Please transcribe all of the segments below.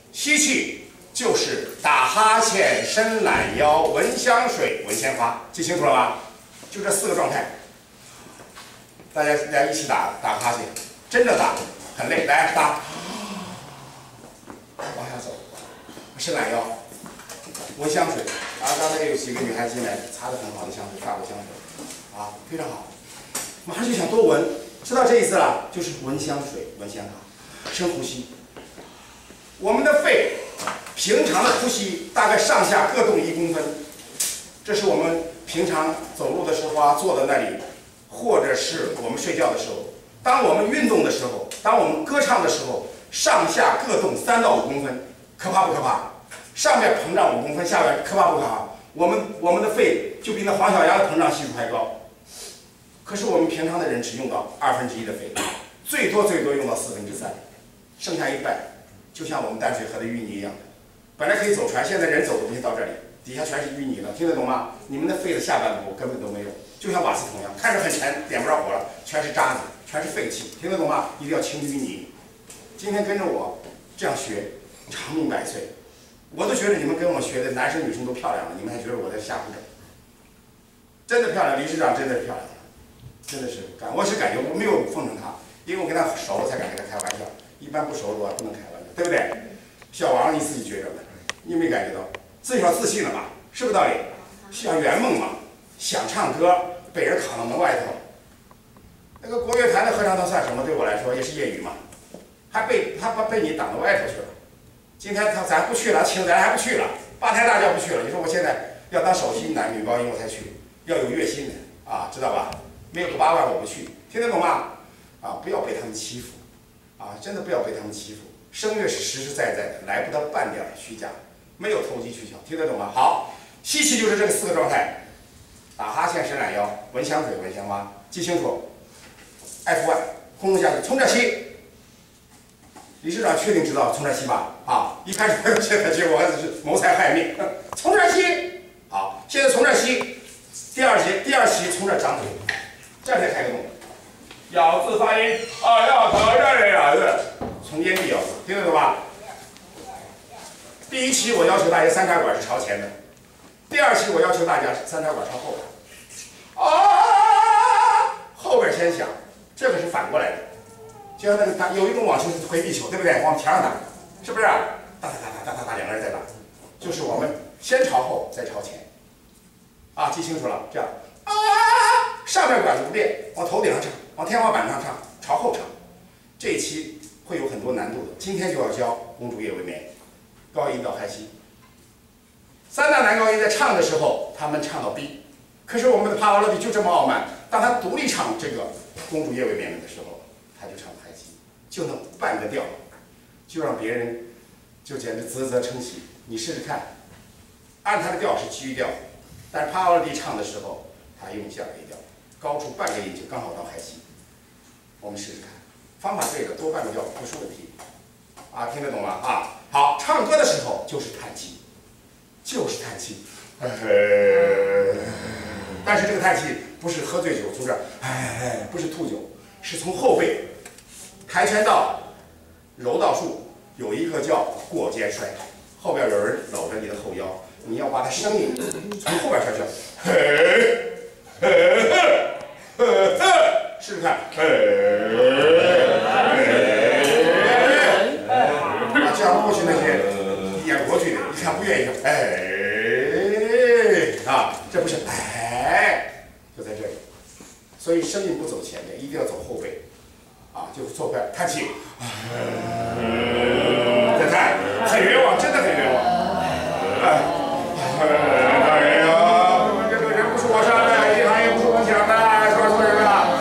吸气就是打哈欠、伸懒腰、闻香水、闻鲜花，记清楚了吗？就这4个状态。大家来一起打哈欠，真的打，很累，来打，往下走，伸懒腰，闻香水。啊，刚才有几个女孩子进来，擦得很好的香水，法国香水，啊，非常好。马上就想多闻，知道这意思了，就是闻香水、闻鲜花，深呼吸。我们的肺平常的呼吸大概上下各动1公分，这是我们平常走路的时候啊，坐在那里，或者是我们睡觉的时候，当我们运动的时候，当我们歌唱的时候，上下各动3到5公分，可怕不可怕？上面膨胀5公分，下面可怕不可怕？我们的肺就比那黄小鸭的膨胀系数还高。可是我们平常的人只用到1/2的肺，最多用到3/4，剩下1半，就像我们淡水河的淤泥一样的，本来可以走船，现在人走的东西到这里，底下全是淤泥了，听得懂吗？你们的肺的下半部根本都没有，就像瓦斯桶一样，看着很沉，点不着火了，全是渣子，全是废气，听得懂吗？一定要清淤泥。今天跟着我这样学，长命百岁。我都觉得你们跟我学的男生女生都漂亮了，你们还觉得我在瞎胡整？真的漂亮，理事长真的是漂亮，真的是我是感觉我没有奉承他，因为我跟他熟了才敢跟他开玩笑，一般不熟的话不能开玩笑，对不对？小王你自己觉着吧，你没感觉到？至少自信了吧？是不是道理？想圆梦嘛，想唱歌，被人扛到门外头。那个国乐团的合唱团算什么？对我来说也是业余嘛，他被你挡到外头去了。今天咱不去了，请咱还不去了，八抬大轿不去了。你说我现在要当首席女高音我才去，要有月薪的啊，知道吧？没有个8万我不去，听得懂吗？啊，不要被他们欺负，啊，真的不要被他们欺负。声乐是实实在在的，来不得半点虚假，没有投机取巧，听得懂吗？好，吸气就是这个4个状态，打哈欠、伸懒腰、闻香水、闻鲜花，记清楚。F1，空中下去，从这吸。理事长确定知道从这吸吧？啊，一开始我现在结果是谋财害命，从这吸。好，现在从这吸。第二吸从这长腿，这样才开个洞。咬字发音啊，要朝这里咬字，从咽壁咬字，听得懂吧？第1期我要求大家3插管是朝前的，第2期我要求大家3插管朝后边。啊，后边先响，这个是反过来的。就像那个有一种网球是回避球，对不对？往墙上打，是不是？打，两个人在打，就是我们先朝后，再朝前。啊，记清楚了，这样啊，上面管子不变，往头顶上唱，往天花板上唱，朝后唱。这一期会有很多难度的，今天就要教《公主夜未眠》，高音到嗨西。3大男高音在唱的时候，他们唱到 B， 可是我们的帕瓦罗蒂就这么傲慢，当他独立唱这个《公主夜未眠》的时候，他就唱嗨西，就那半个调，就让别人就简直啧啧称奇。你试试看，按他的调是G调。但是帕瓦罗蒂唱的时候，他用下 A 调，高出半个音就刚好到嗨西。我们试试看，方法对了，多半个调不是问题。啊，听得懂吗？啊，好，唱歌的时候就是叹气，就是叹气。但是这个叹气不是喝醉酒从这儿，不是吐酒，是从后背，跆拳道、柔道术有一个叫过肩摔，后边有人搂着你的后腰。你要把它声音从后边摔去，试试看，这样过去那些演国剧的，一看不愿意，这不是就在这里，所以声音不走前面，一定要走后背，啊，就做快叹气，再叹，很冤枉，真的很冤枉，大人呀，这个人不是我杀的，银行也不是我抢的，什么人啊？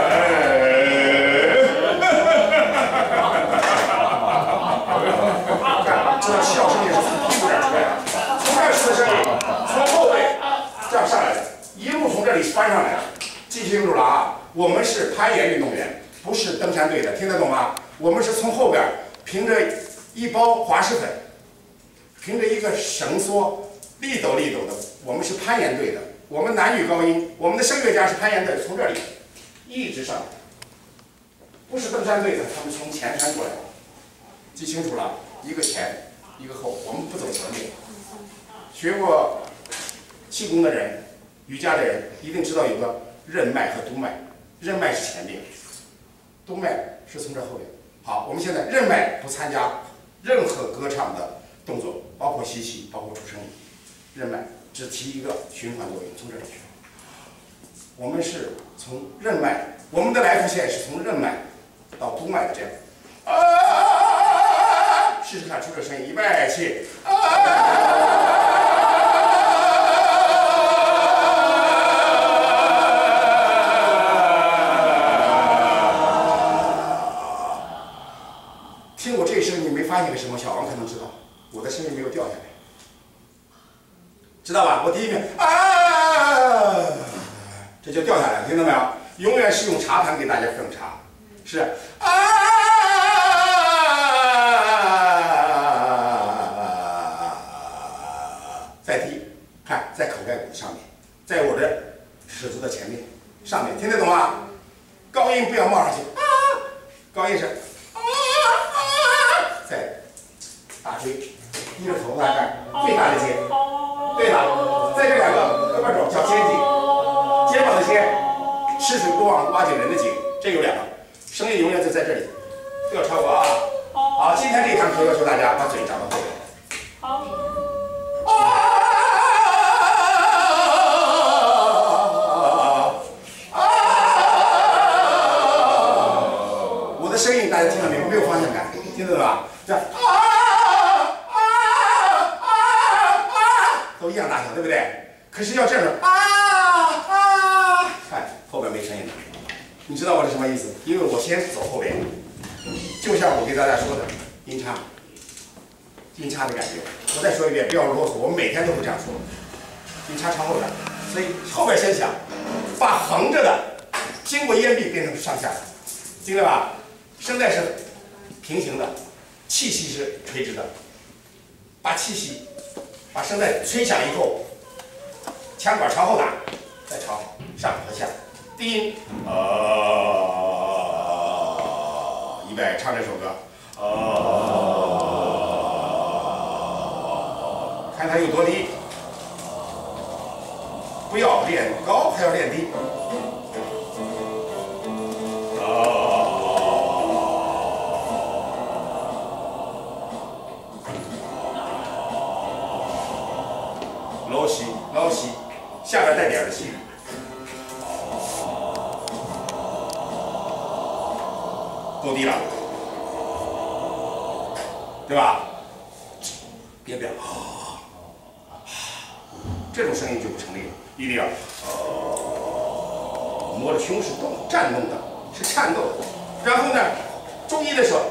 这笑声也是从屁股这儿出来的，从这儿出的声音，从后背这样上来的，一路从这里翻上来的。记清楚了啊！我们是攀岩运动员，不是登山队的，听得懂吗？我们是从后边凭着一包滑石粉，凭着一个绳索。立抖的，我们是攀岩队的，我们男女高音，我们的声乐家是攀岩队，从这里一直上来，不是登山队的，他们从前山过来的，记清楚了，一个前， 一个后，我们不走前面。学过气功的人、瑜伽的人一定知道有个任脉和督脉，任脉是前面，督脉是从这后面。好，我们现在任脉不参加任何歌唱的动作，包括吸气，包括出声音。任脉只提一个循环作用，从这里去。我们是从任脉，我们的来复线是从任脉到督脉的这样。试试看出这声音，预备起。听我这一声，你没发现个什么？小王可能知道，我的声音没有掉下来，知道吧？我第一遍这就掉下来了，听到没有？永远是用茶盘给大家奉茶，是再低，看在口盖骨的上面，在我的舌头的前面、上面，听得懂吗？高音不要冒上去，高音是在大椎，低着头大概最大的肩，对了，在这两个胳膊肘叫肩颈，肩膀的肩，吃水不忘挖井人的井，这有两个，声音永远就在这里，不要超过啊。好，今天这堂课要求大家把嘴长到后面。好。我的声音大家听到没有？没有方向感，听得懂吧？这样都一样大小，对不对？可是要这样看后边没声音了。你知道我是什么意思？因为我先走后边，就像我给大家说的音叉，音叉的感觉。我再说一遍，不要啰嗦，我们每天都会这样说。音叉朝后边，所以后边先响，把横着的经过咽壁变成上下的，听到吧？声带是平行的，气息是垂直的。把气息，把声带吹响以后，腔管朝后打，再朝上和下。低音，预备唱这首歌，看它有多低，不要练高，还要练低。捞吸，捞吸，下边带点的吸。够低了，对吧？别表，这种声音就不成立了，一定要摸着胸是颤动的，是颤动的。然后呢，中音的时候，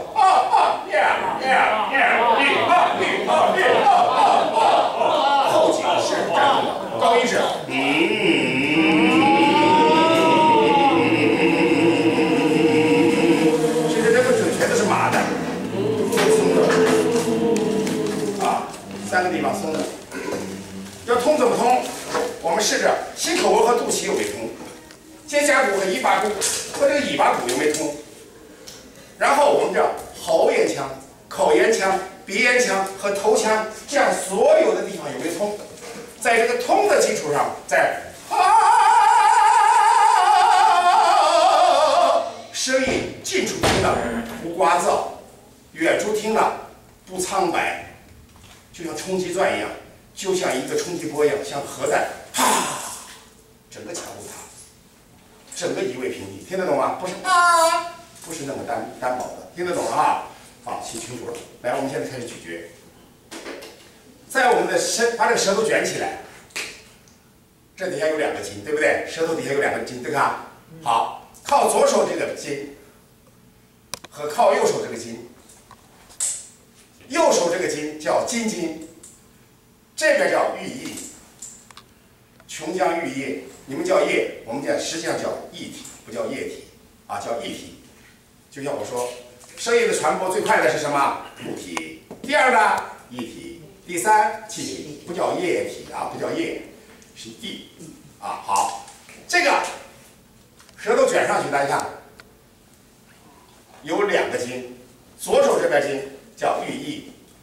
后颈是颤动的，高音是三个地方松的，要通怎么通？我们试着心口纹和肚脐有没通，肩胛骨和尾巴骨和这个尾巴骨有没通？然后我们叫喉咽腔、口咽腔、鼻咽腔和头腔，这样所有的地方有没通？在这个通的基础上，再声音近处听的不聒噪，远处听的不苍白。就像冲击钻一样，就像一个冲击波一样，像核弹，整个墙都塌，整个夷为平地，听得懂吗？不是不是那么单薄的，听得懂了啊？好，听清楚了。来，我们现在开始咀嚼，在我们的把这个舌头卷起来，这底下有两个筋，对不对？舌头底下有两个筋，对吧？好，靠左手这个筋和靠右手这个筋。右手这个筋叫筋筋，这个叫玉液，琼浆玉液，你们叫液，我们实际上叫液体，不叫液体啊，叫液体。就像我说，声音的传播最快的是什么？固体。第二呢，液体。第三，气体，不叫液体啊，不叫液，是液啊。好，这个舌头卷上去，大家看，有两个筋，左手这边筋。叫玉液，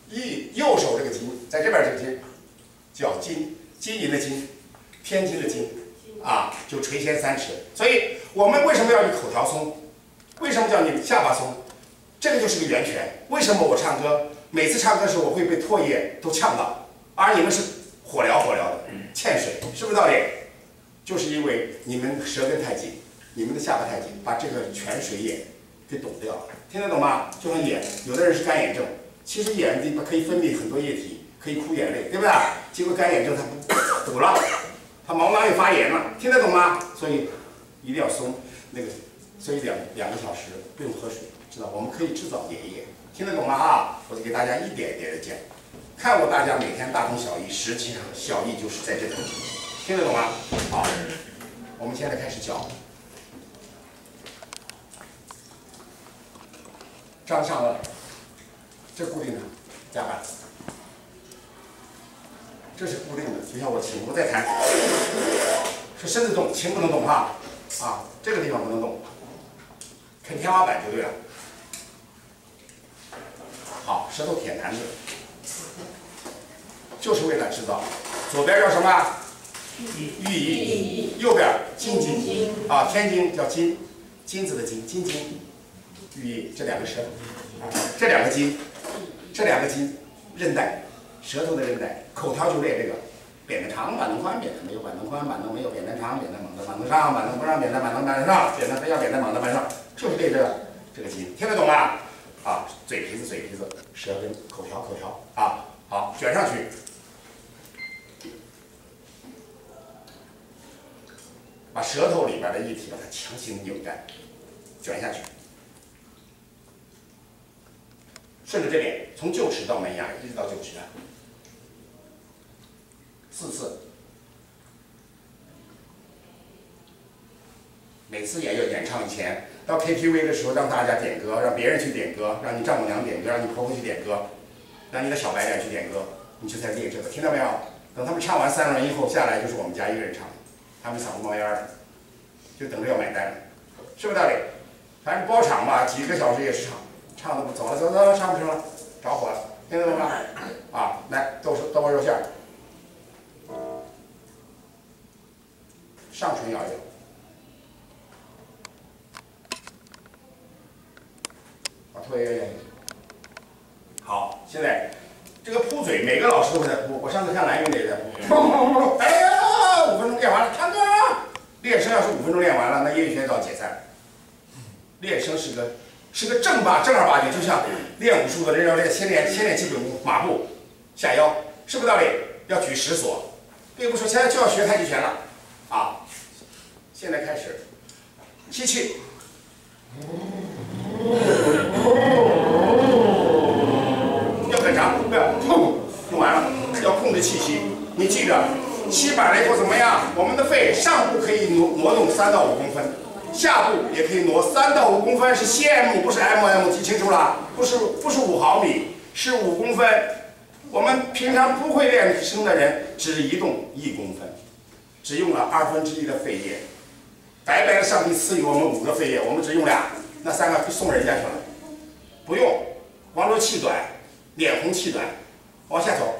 右手这个金，在这边这个金叫金，金银的金，天津的金，啊，就垂涎3尺。所以我们为什么要你口条松？为什么叫你下巴松？这个就是个源泉。为什么我唱歌，每次唱歌的时候我会被唾液都呛到，而你们是火燎的，欠水，是不是道理？就是因为你们舌根太紧，你们的下巴太紧，把这个泉水液给堵掉了。听得懂吗？就像眼，有的人是干眼症，其实眼睛可以分泌很多液体，可以哭眼泪，对不对？结果干眼症它堵了，它毛囊又发炎了，听得懂吗？所以一定要松那个，所以两个小时不用喝水，知道？我们可以制造粘液，听得懂吗？啊，我就给大家一点一点的讲，看过大家每天大同小异，实际上小异就是在这里，听得懂吗？好，我们现在开始教。张上颚，这固定的，夹板，这是固定的，就像我琴，我在弹，是身子动，琴不能动哈，啊，这个地方不能动，啃天花板就对了。好，舌头舔盘子，就是为了制造。左边叫什么？寓意，右边金金，啊，天津叫金，金子的金，金金。寓意这两个舌头，这两个筋，韧带，舌头的韧带，口条就练这个，扁的长，板凳宽，扁的没有板凳宽，板凳没有扁担长，扁担猛的板凳上，板凳不让扁担，板凳板凳上，扁担非要扁担猛的板凳上，就是练这个筋，听得懂吗？啊，嘴皮子，舌根，口条啊，好，卷上去，把舌头里边的液体把它强行扭干，卷下去。顺着这边，从臼齿到门牙，一直到臼齿啊，4次。每次演唱以前，到 KTV 的时候，让大家点歌，让别人去点歌，让你丈母娘点歌，让你婆婆去点歌，让你的小白脸去点歌，你就在练这个，听到没有？等他们唱完3轮以后下来，就是我们家一个人唱，他们嗓子冒烟了，就等着要买单，是不是道理？反正包场吧，几个小时也是唱。唱的不走了，唱不成了，着火了，听得懂吗？啊，来，豆包肉馅儿，上唇咬一咬，把唾液咽下去。好，现在这个铺嘴，每个老师都会在铺。我上次看蓝云也在铺，哎呀，5分钟练完了，唱歌。练声要是5分钟练完了，那业余学校解散。练声是个正儿八经，就像练武术的人要先练基本功，马步、下腰，是不是道理？要举10锁，并不是现在就要学太极拳了啊！现在开始吸气，要很长，不要用完了，要控制气息。你记着，吸板了以后怎么样？我们的肺上部可以挪动3到5公分。下部也可以挪3到5公分，是 cm 不是 mm， 记清楚了，不是5毫米，是5公分。我们平常不会练声的人，只移动1公分，只用了1/2的肺叶。白白的上帝赐予我们5个肺叶，我们只用2，那3个送人家去了。不用，光说气短，脸红气短，往下走。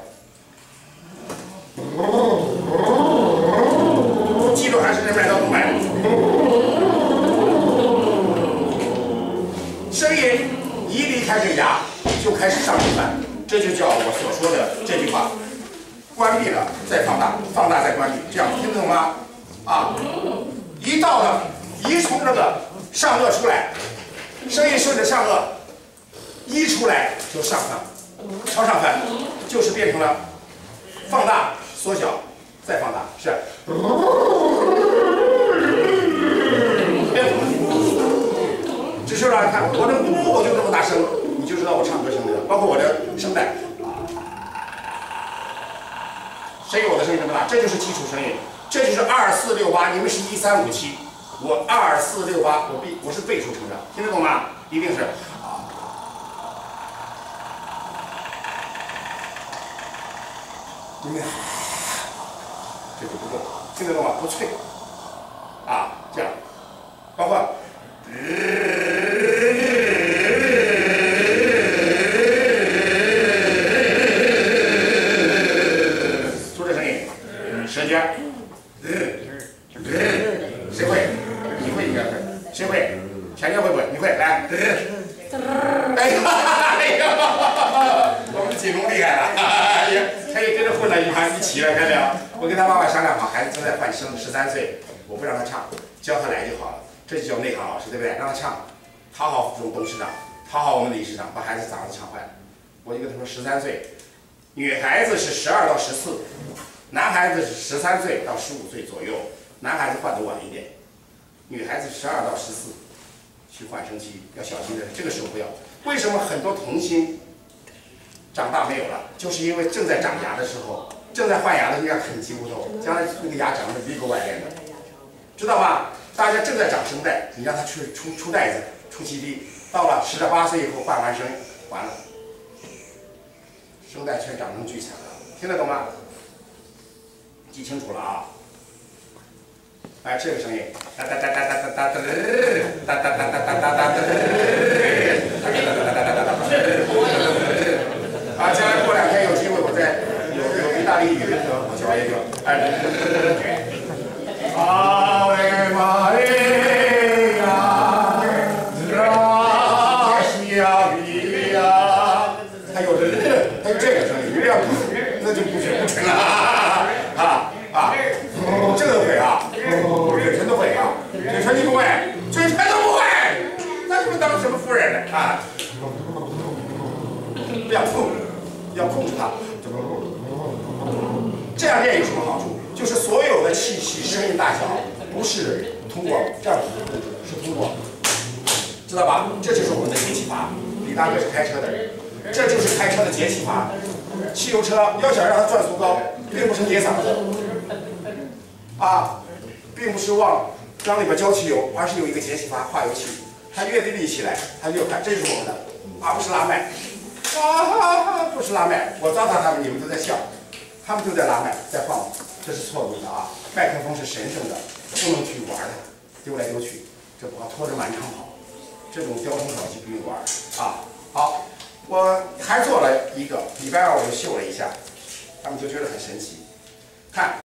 记住还是人买到不买。声音一离开这个牙，就开始上声范，这就叫我所说的这句话：关闭了再放大，放大再关闭，这样听得懂吗？啊，一从这个上颚出来，声音顺着上颚一出来就上翻，超上翻，就是变成了放大、缩小、再放大，是。只是让你看，我这嘟我就这么大声，你就知道我唱歌声的，包括我的声带，谁有我的声音这么大？这就是基础声音，这就是2、4、6、8，你们是1、3、5、7，我2、4、6、8，我是倍数成长，听得懂吗？一定是。你们这就不动，听得懂吗？不脆，啊，这样，包括。 公厉害了，他也跟着混了一起了，看到没有？我跟他妈妈商量好，孩子正在换生，13岁，我不让他唱，教他来就好了，这就叫内行老师，对不对？让他唱，讨好董事长，讨好我们理事长，把孩子嗓子唱坏了。我就跟他说13岁，女孩子是12到14，男孩子是13岁到15岁左右，男孩子换得晚一点，女孩子12到14。去换声期要小心的，这个时候不要。为什么很多童星长大没有了？就是因为正在长牙的时候，正在换牙的时候要啃鸡骨头，将来那个牙长得里狗外连的，知道吧？大家正在长声带，你让他出带子、出气滴，到了18岁以后换完声，完了，声带全长成锯齿了，听得懂吗？记清楚了啊！哎，这个声音，哒哒哒哒哒哒哒哒哒哒哒哒哒哒哒哒啊！将来过2天有机会，我再有意大利语的时候，我教一个。阿维玛利亚，拉西亚比利亚，还有这个声音，那就不纯了啊！这个都会啊，嘴唇都会啊，嘴唇你不会，嘴唇都不会，那你们当什么夫人呢啊？不要控，要控制它。这样练有什么好处？就是所有的气息、声音大小，不是通过这样控制，是通过，知道吧？这就是我们的节气阀。李大哥是开车的人，这就是开车的节气阀。汽油车要想让它转速高，并不是捏嗓子。啊，并不是往缸里边浇汽油，而是有一个节气阀化油器，它越立起来，它越快，这就是我们的，而不是拉麦，不是拉麦。我糟蹋他们，你们都在笑，他们就在拉麦，在晃，这是错误的啊！麦克风是神圣的，不能去玩它，丢来丢去，这不好拖着满场跑，这种交通小技不用玩啊！好，我还做了一个，礼拜2我就秀了一下，他们就觉得很神奇，看。